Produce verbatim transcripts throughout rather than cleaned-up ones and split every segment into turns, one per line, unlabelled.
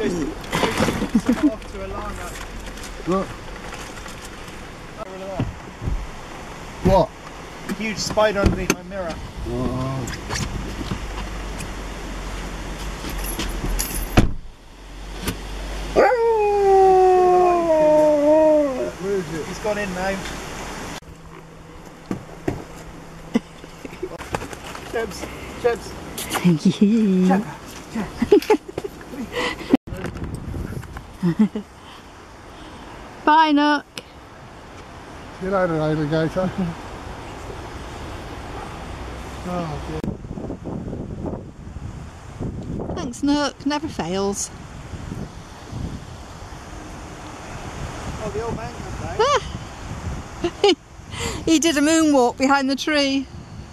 Someone off to Alana.
Look. What?
A huge spider underneath my mirror.
Oh. Where is it?
He's gone in now. Chebs, Chebs. Cheb, Cheb.
Bye, Nook.
See you later, alligator. Oh, dear.
Thanks, Nook. Never fails.
Oh, the old man comes out.
He did a moonwalk behind the tree.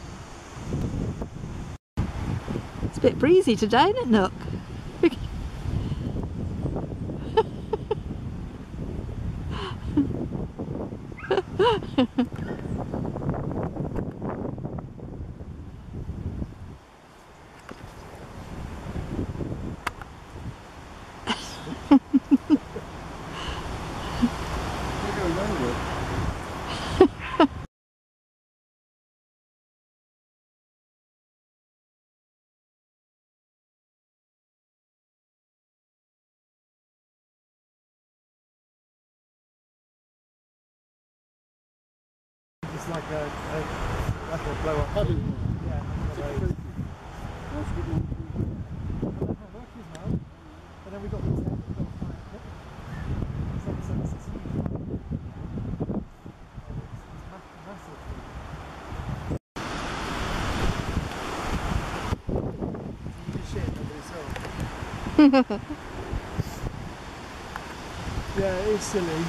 It's a bit breezy today, isn't it, Nook?
It's like a, a like a blow up.
How do you
Yeah.
know? That's good one.
And then we got these. We've got a fire pit. It's like it's, it's, it's huge. It's, it's massive. You do shit, nobody saw. Yeah, it is silly.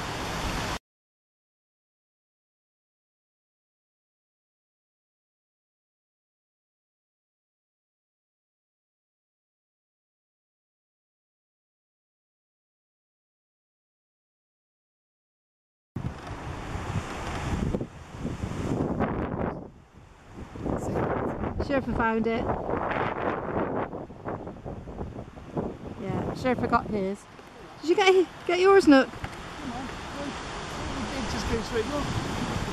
Sherpa found it. Yeah, Sherpa got his. Did you get get yours, Nook?
Come on. It just goes straight north.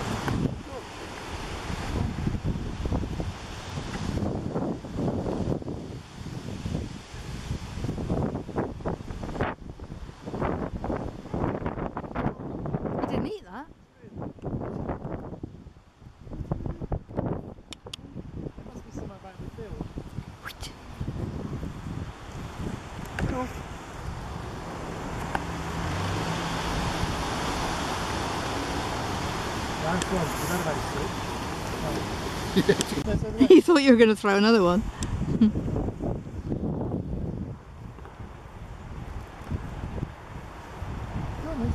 You didn't eat that?
Must be somewhere back in the field. Nice one. Forgot about it.
You thought you were going to throw another one.
Go on, Lucy.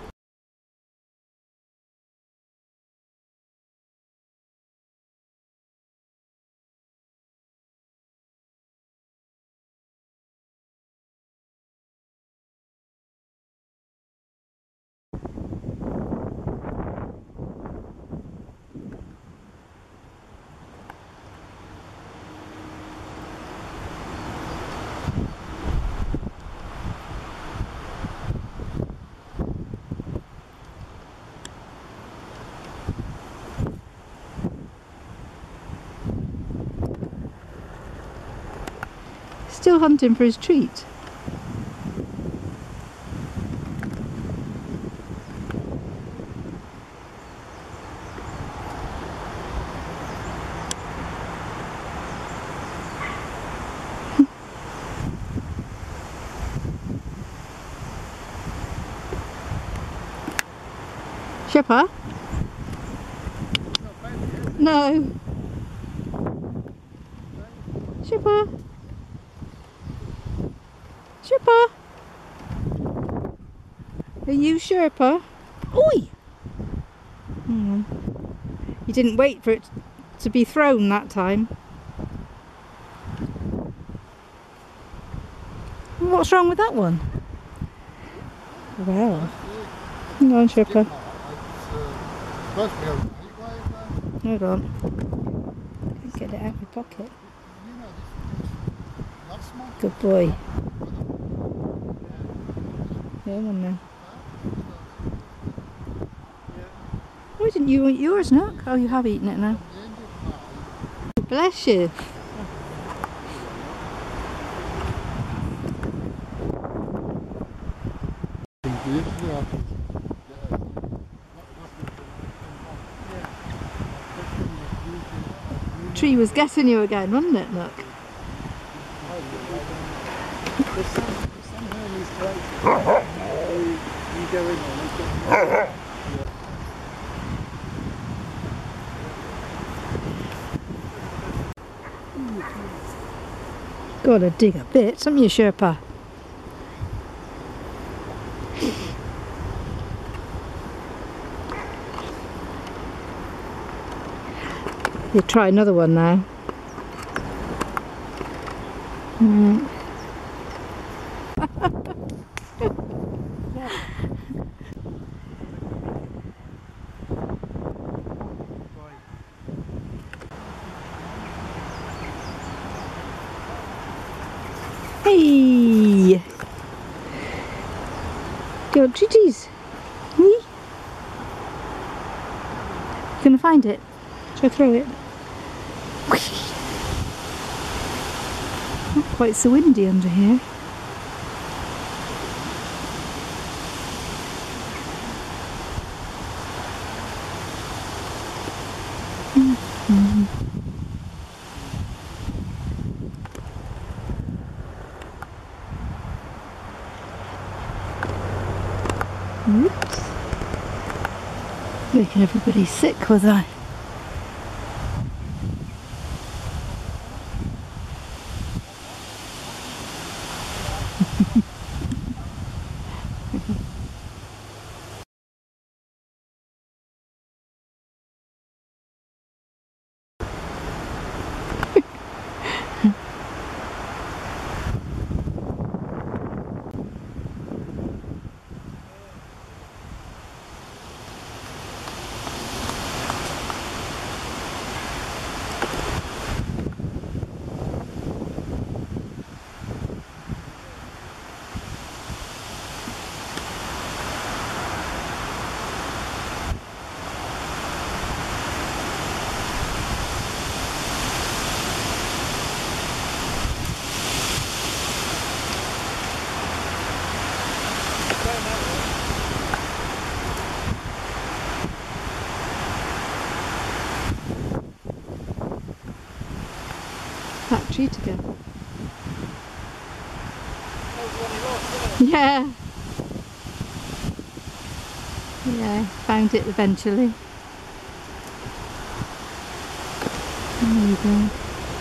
Still hunting for his treat. Sherpa? No. Sherpa? Sherpa? Are you Sherpa? Oi! Hmm. You didn't wait for it to be thrown that time. What's wrong with that one? Well. Hang on, Sherpa. Hold on. Get it out of my pocket. Good boy. Here, one now. Why didn't you eat yours, Nook? Oh, you have eaten it now. Bless you. Tree was getting you again, wasn't it, Nook?
There's some, there's some in these places. You, you go in there and
Gotta dig a bit, haven't you, Sherpa? You try another one now. Mm. Hey! Go treaties. You gonna find it? Shall I throw it? Not quite so windy under here. Mm-hmm. Oops. Making everybody sick with that. That tree to go. Yeah. Yeah, found it eventually. There you go.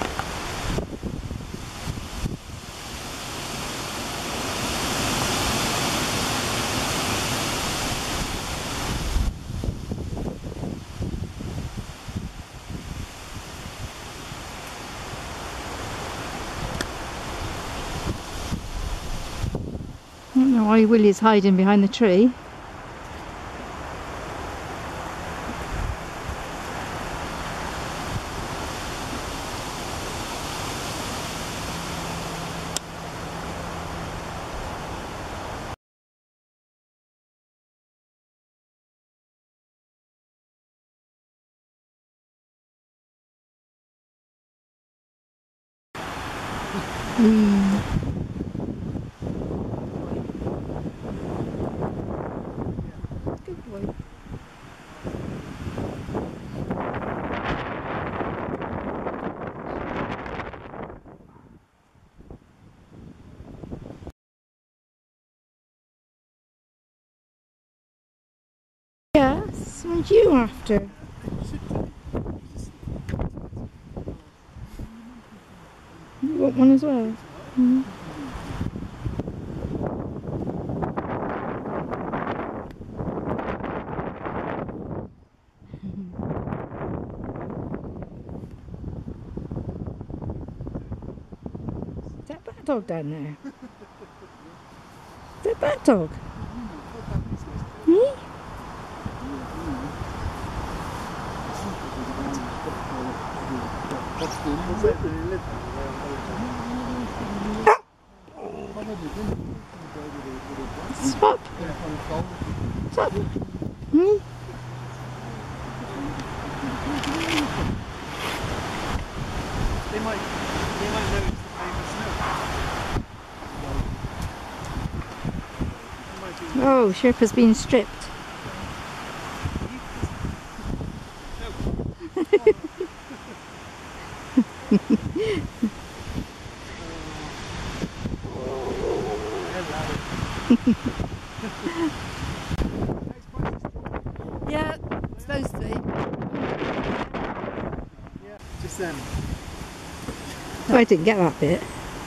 I don't know why Willie's hiding behind the tree. Mm. Good boy. Yes, what are you after? You want one as well? Mm. Is that bat dog down there? Is that bat dog? Me? Stop.
Yeah, on the shoulder.
Stop. Hmm?
They might, they might notice the famous snow. That might be-
Oh, Sherpa's been stripped. Yeah, it's supposed to be.
Yeah, just then.
Oh, I didn't get that bit.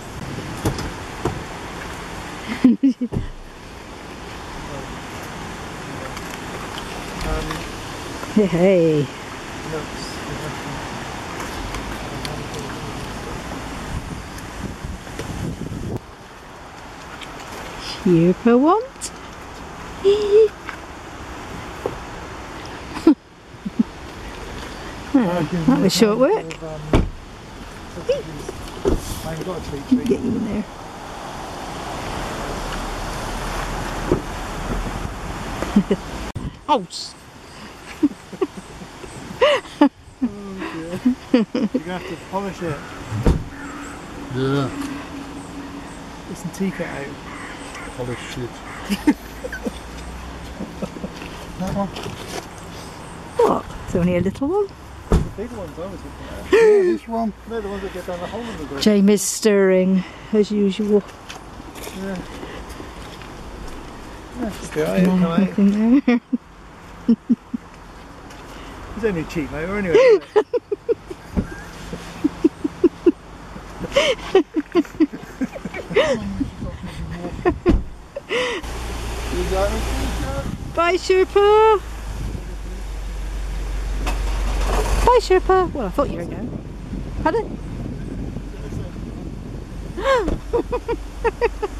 Um,
Hey.
notes.
Sherpa want? Oh, that was short work.
I've got a treat
Get
tree.
you in there. Ouch!
You're gonna have to polish it.
Yeah.
Get some teak out.
Polish shit. That one?
What? It's only a little one.
The big ones I was looking at.
Yeah, this one.
They're the ones that get down the hole in the brick.
Jamie's stirring, as usual.
Yeah. Yeah, just go out,
No,
come out.
nothing there.
It's only a cheap motor anyway, isn't it?
You got it?
Bye, Sherpa! Bye, Sherpa! Well, I thought you were going. Pardon?